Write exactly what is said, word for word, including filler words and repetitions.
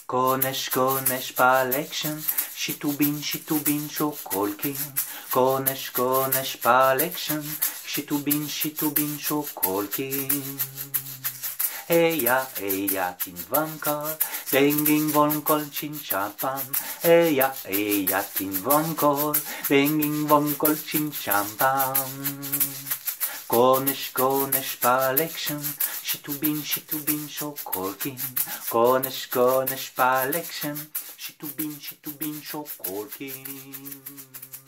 Konesh, konesh, palekshen, shitubin, shitubin, shokolkin. Konesh, konesh, palekshen, shitubin, shitubin, shokolkin. Eja, eja, tin vankar, benging vonkol chinchapan. Eja, eja, tin vonkol, benging vonkol chinchapan. Konesh, konesh, palekshen, shitubin, shitubin, shokolkin. Konesh, konesh, palekshen, shitubin, shitubin, shokolkin.